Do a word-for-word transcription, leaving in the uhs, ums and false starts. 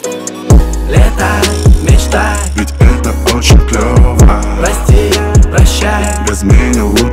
Летай, мечтай, ведь это очень клёво. прости, прощай, Без меня лучше.